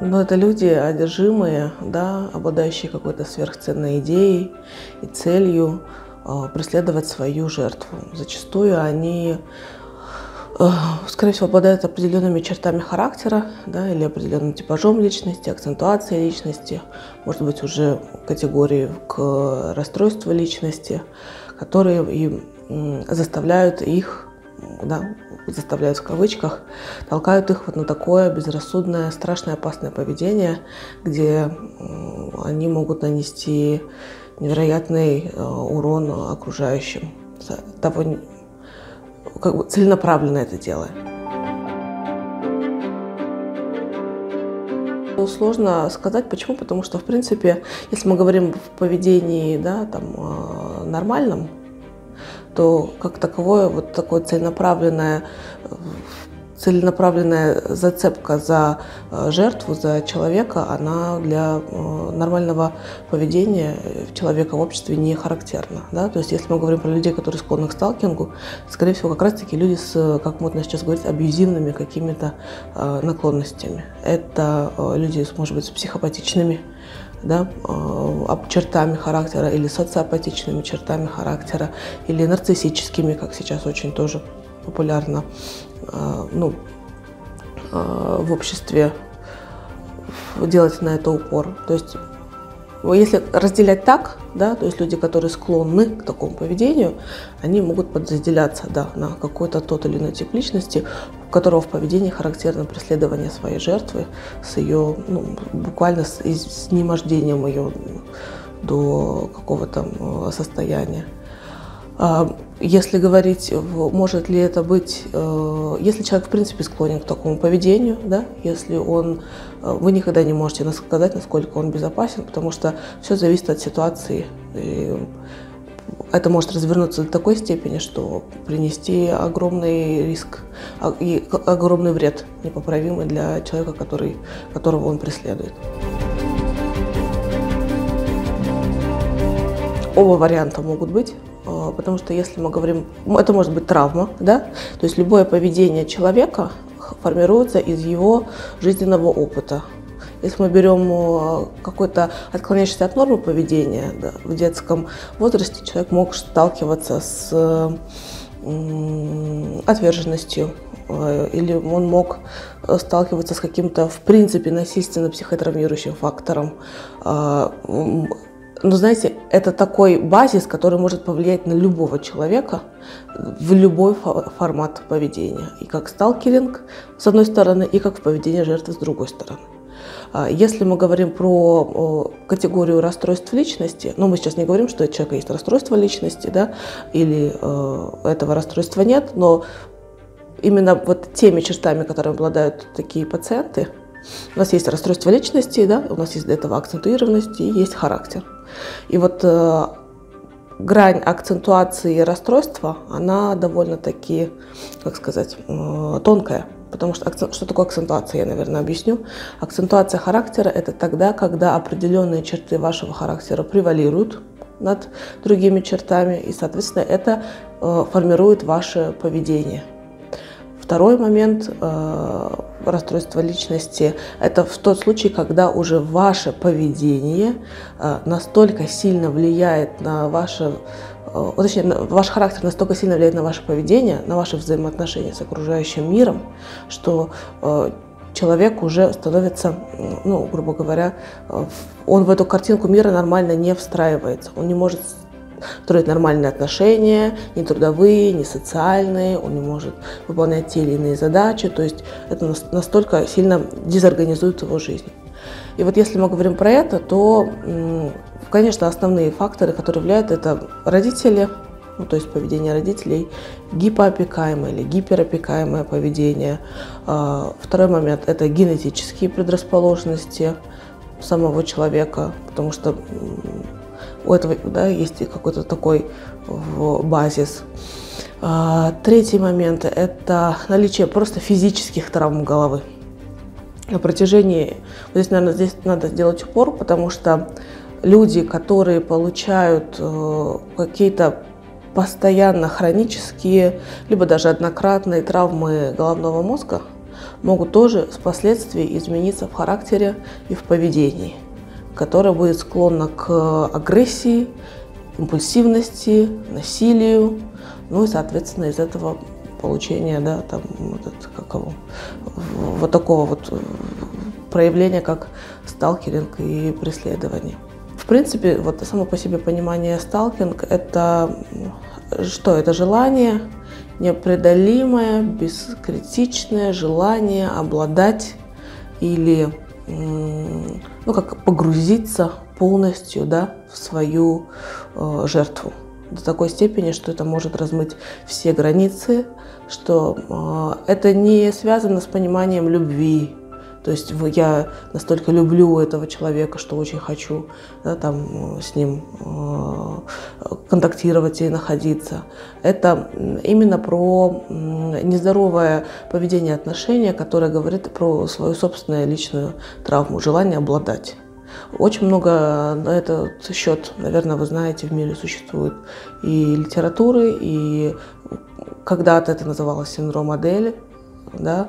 Но это люди одержимые, да, обладающие какой-то сверхценной идеей и целью преследовать свою жертву. Зачастую они, скорее всего, обладают определенными чертами характера, да, или определенным типажом личности, акцентуацией личности, может быть, уже категории к расстройству личности, которые и заставляют их, да, заставляют в кавычках, толкают их вот на такое безрассудное, страшное, опасное поведение, где они могут нанести невероятный урон окружающим, того, как бы целенаправленно это делая. Сложно сказать, почему, потому что, в принципе, если мы говорим в поведении, да, там, нормальном, то как таковое вот такое целенаправленная зацепка за жертву, за человека, она для нормального поведения человека в обществе не характерна. Да? То есть если мы говорим про людей, которые склонны к сталкингу, скорее всего, как раз-таки люди с, как модно сейчас говорить, абьюзивными какими-то наклонностями. Это люди, может быть, с психопатичными, да, чертами характера, или социопатичными чертами характера, или нарциссическими, как сейчас очень тоже популярно, ну, в обществе делать на это упор. То есть, если разделять так, да, то есть люди, которые склонны к такому поведению, они могут подразделяться, да, на какой-то тот или иной тип личности, у которого в поведении характерно преследование своей жертвы с ее, ну, буквально с изнемождением ее до какого-то состояния. Если говорить, может ли это быть, если человек в принципе склонен к такому поведению, да, если он, вы никогда не можете сказать, насколько он безопасен, потому что все зависит от ситуации. И это может развернуться до такой степени, что принести огромный риск и огромный вред непоправимый для человека, которого он преследует. Оба варианта могут быть. Потому что если мы говорим, это может быть травма, да, то есть любое поведение человека формируется из его жизненного опыта. Если мы берем какой-то отклоняющийся от нормы поведения, да, в детском возрасте человек мог сталкиваться с отверженностью, или он мог сталкиваться с каким-то, в принципе, насильственно-психотравмирующим фактором. Но знаете, это такой базис, который может повлиять на любого человека в любой формат поведения. И как сталкеринг, с одной стороны, и как в поведении жертвы, с другой стороны. Если мы говорим про категорию расстройств личности, ну, мы сейчас не говорим, что у человека есть расстройство личности, да, или этого расстройства нет, но именно вот теми чертами, которыми обладают такие пациенты, у нас есть расстройство личности, да, у нас есть для этого акцентуированность и есть характер. И вот грань акцентуации расстройства, она довольно-таки, как сказать, тонкая. Потому что что такое акцентуация, я, наверное, объясню. Акцентуация характера – это тогда, когда определенные черты вашего характера превалируют над другими чертами, и, соответственно, это формирует ваше поведение. Второй момент расстройства личности – это в тот случай, когда уже ваше поведение настолько сильно влияет на ваше, точнее, ваш характер настолько сильно влияет на ваше поведение, на ваши взаимоотношения с окружающим миром, что человек уже становится, ну, грубо говоря, он в эту картинку мира нормально не встраивается, он не может строить нормальные отношения, ни трудовые, ни социальные, он не может выполнять те или иные задачи, то есть это настолько сильно дезорганизует его жизнь. И вот если мы говорим про это, то, конечно, основные факторы, которые влияют, это родители, ну, то есть поведение родителей, гипоопекаемое или гиперопекаемое поведение. Второй момент – это генетические предрасположенности самого человека, потому что у этого, да, есть какой-то такой базис. Третий момент – это наличие просто физических травм головы. На протяжении, вот здесь, наверное, здесь надо сделать упор, потому что люди, которые получают какие-то постоянно хронические, либо даже однократные травмы головного мозга, могут тоже впоследствии измениться в характере и в поведении, которое будет склонно к агрессии, импульсивности, насилию, ну и, соответственно, из этого получения, да, там, вот такого вот проявления, как сталкеринг и преследование. В принципе, вот само по себе понимание сталкинг – это что? Это желание, непреодолимое, бескритичное желание обладать или, ну, как погрузиться полностью, да, в свою жертву. До такой степени, что это может размыть все границы, что это не связано с пониманием любви. То есть я настолько люблю этого человека, что очень хочу, да, там, с ним контактировать и находиться. Это именно про нездоровое поведение, отношения, которое говорит про свою собственную личную травму, желание обладать. Очень много на этот счет, наверное, вы знаете, в мире существует и литературы, и когда-то это называлось синдром Адели, да.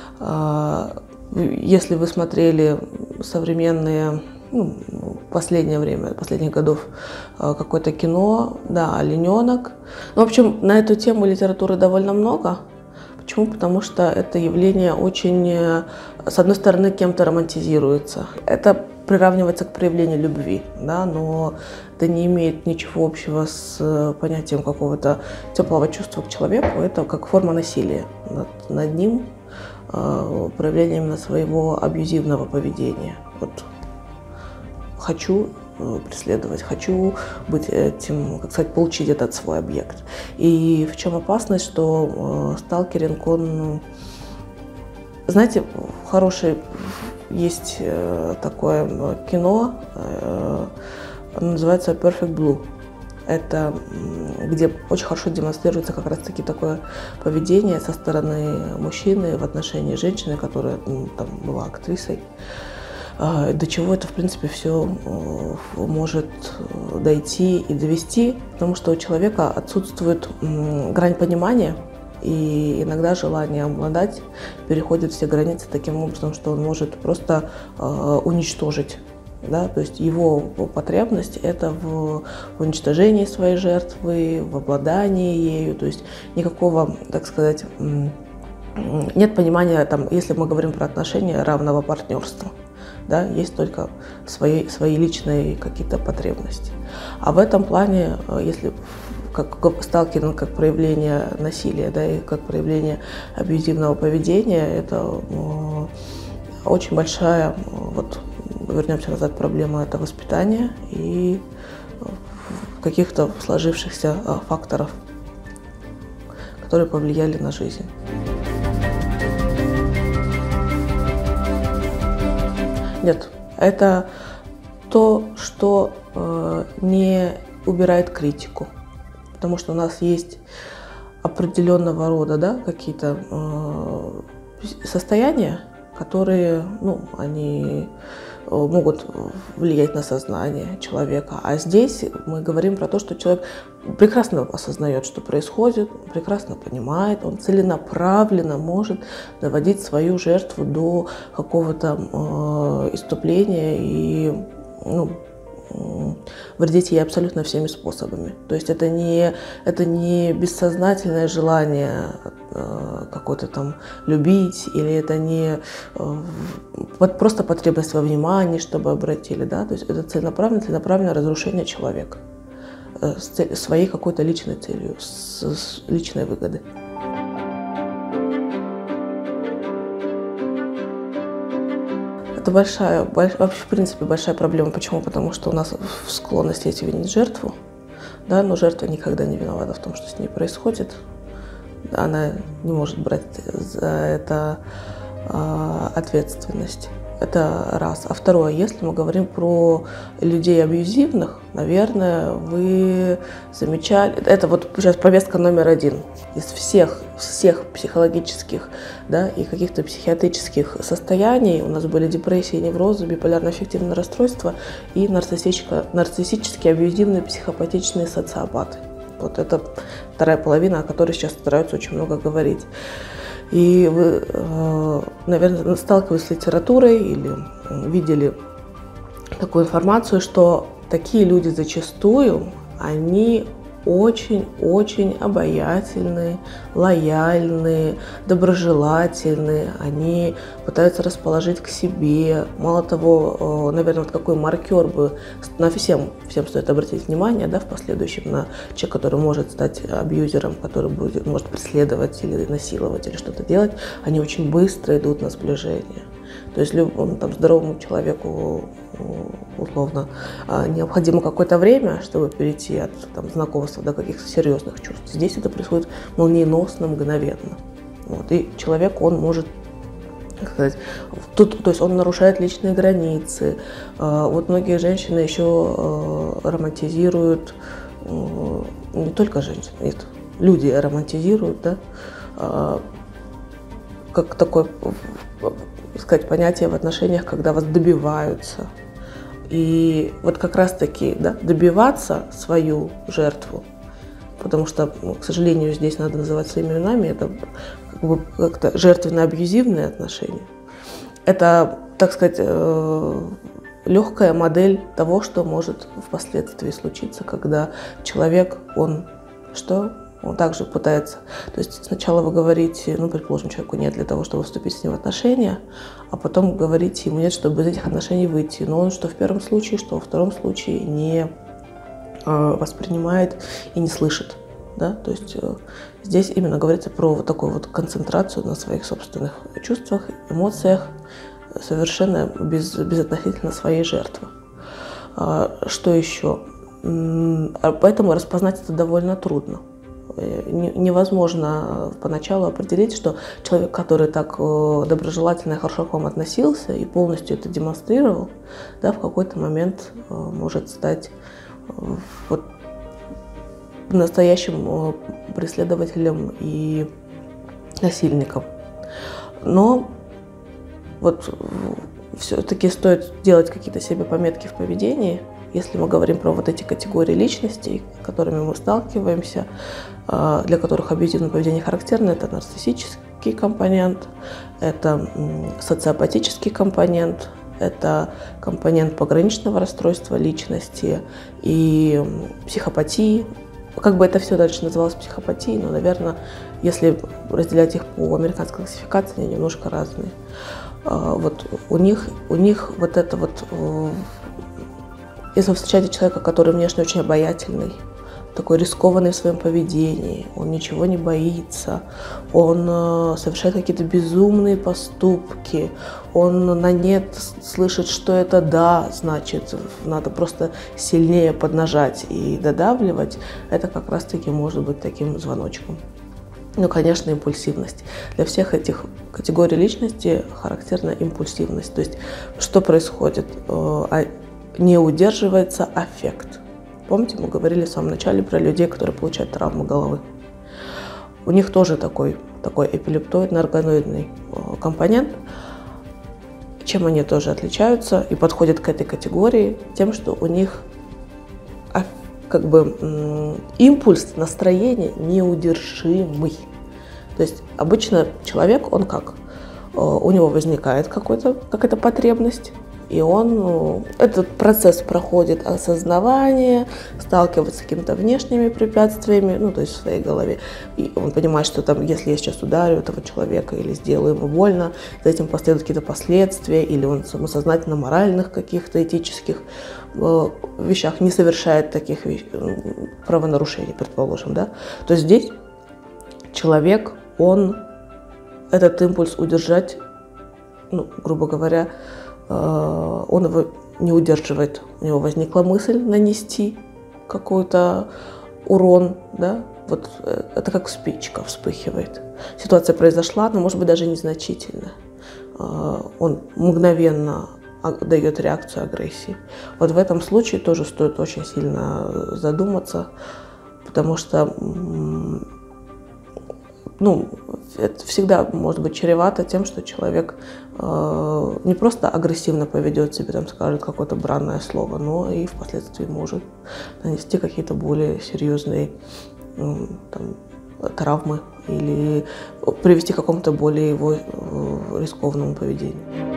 Если вы смотрели современные, ну, в последнее время, последних годов какое-то кино, да, «Олененок». Ну, в общем, на эту тему литературы довольно много. Почему? Потому что это явление очень, с одной стороны, кем-то романтизируется. Это приравнивается к проявлению любви, да, но это не имеет ничего общего с понятием какого-то теплого чувства к человеку. Это как форма насилия над ним, проявление именно своего абьюзивного поведения. Вот хочу преследовать, хочу быть этим, как сказать, получить этот свой объект. И в чем опасность, что сталкеринг, он, знаете, хороший, есть такое кино, оно называется Perfect Blue. Это где очень хорошо демонстрируется как раз-таки такое поведение со стороны мужчины в отношении женщины, которая там была актрисой. До чего это, в принципе, все может дойти и довести, потому что у человека отсутствует грань понимания, и иногда желание обладать переходит все границы таким образом, что он может просто уничтожить. Да, то есть его потребность – это в уничтожении своей жертвы, в обладании ею, то есть никакого, так сказать, нет понимания, там, если мы говорим про отношения, равного партнерства. Да, есть только свои личные какие-то потребности. А в этом плане, если как сталкеринг, как проявление насилия, да, и как проявление абьюзивного поведения, это очень большая, вот вернемся назад, проблема — это воспитание и каких-то сложившихся факторов, которые повлияли на жизнь. Нет, это то, что не убирает критику, потому что у нас есть определенного рода, да, какие-то состояния, которые, ну, они могут влиять на сознание человека. А здесь мы говорим про то, что человек прекрасно осознает, что происходит, прекрасно понимает, он целенаправленно может доводить свою жертву до какого-то исступления и, ну, вредить ей абсолютно всеми способами. То есть это не бессознательное желание какое-то там любить, или это не просто потребность во внимании, чтобы обратили, да? То есть это целенаправленное разрушение человека с своей какой-то личной целью, с личной выгодой. Это вообще, в принципе, большая проблема. Почему? Потому что у нас склонность эти винить жертву, да, но жертва никогда не виновата в том, что с ней происходит. Она не может брать за это ответственность. Это раз. А второе, если мы говорим про людей абьюзивных, наверное, вы замечали, это вот сейчас повестка номер один из всех психологических, да, и каких-то психиатрических состояний. У нас были депрессии, неврозы, биполярно-аффективное расстройство и нарциссические, абьюзивные, психопатичные социопаты. Вот это вторая половина, о которой сейчас стараются очень много говорить. И вы, наверное, сталкивались с литературой или видели такую информацию, что такие люди зачастую, они очень-очень обаятельные, лояльные, доброжелательные, они пытаются расположить к себе. Мало того, наверное, вот какой маркер бы на всем стоит обратить внимание, да, в последующем на человека, который может стать абьюзером, который может преследовать или насиловать, или что-то делать, они очень быстро идут на сближение. То есть там, здоровому человеку условно необходимо какое-то время, чтобы перейти от знакомства до каких-то серьезных чувств. Здесь это происходит молниеносно, мгновенно. Вот. И человек, он может, как сказать, то есть он нарушает личные границы. Вот многие женщины еще романтизируют, не только женщины, нет, люди романтизируют, да, как такое, сказать, понятие в отношениях, когда вас добиваются. И вот как раз-таки, да, добиваться свою жертву, потому что, к сожалению, здесь надо называть своими именами, это как-то жертвенно-абьюзивные отношения. Это, так сказать, легкая модель того, что может впоследствии случиться, когда человек, он также пытается, то есть сначала вы говорите, предположим, человеку нет для того, чтобы вступить с ним в отношения, а потом говорите ему нет, чтобы из этих отношений выйти. Но он что в первом случае, что во втором случае не воспринимает и не слышит. Да? То есть здесь именно говорится про вот такую вот концентрацию на своих собственных чувствах, эмоциях, совершенно безотносительно своей жертвы. Что еще? Поэтому распознать это довольно трудно. Невозможно поначалу определить, что человек, который так доброжелательно и хорошо к вам относился и полностью это демонстрировал, да, в какой-то момент может стать вот настоящим преследователем и насильником. Но вот все-таки стоит делать какие-то себе пометки в поведении. Если мы говорим про вот эти категории личностей, с которыми мы сталкиваемся, для которых абьюзивное поведение характерно, это нарциссический компонент, это социопатический компонент, это компонент пограничного расстройства личности и психопатии. Как бы это все дальше называлось психопатией, но, наверное, если разделять их по американской классификации, они немножко разные. Вот у них вот это вот... Если вы встречаете человека, который внешне очень обаятельный, такой рискованный в своем поведении, он ничего не боится, он совершает какие-то безумные поступки, он на «нет» слышит, что это «да», значит, надо просто сильнее поднажать и додавливать, это как раз-таки может быть таким звоночком. Ну, конечно, импульсивность. Для всех этих категорий личности характерна импульсивность. То есть, что происходит? Не удерживается аффект. Помните, мы говорили в самом начале про людей, которые получают травму головы. У них тоже такой эпилептоидно-органоидный компонент. Чем они тоже отличаются и подходят к этой категории? Тем, что у них как бы импульс настроения неудержимый. То есть обычно человек, он как? У него возникает какая-то потребность, и он, этот процесс проходит осознавание, сталкивается с какими-то внешними препятствиями, то есть в своей голове. И он понимает, что там, если я сейчас ударю этого человека или сделаю ему больно, за этим последуют какие-то последствия, или он самосознательно моральных каких-то этических вещах не совершает таких правонарушений, предположим, да. То есть здесь человек, он этот импульс удержать, грубо говоря, он его не удерживает. У него возникла мысль нанести какой-то урон, да, вот это как спичка вспыхивает. Ситуация произошла, но может быть даже незначительная. Он мгновенно дает реакцию агрессии. Вот в этом случае тоже стоит очень сильно задуматься, потому что это всегда может быть чревато тем, что человек не просто агрессивно поведет себя, скажет какое-то бранное слово, но и впоследствии может нанести какие-то более серьезные травмы или привести к какому-то более его рискованному поведению.